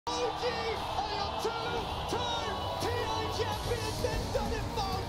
OG are your two-time TA champions and done it for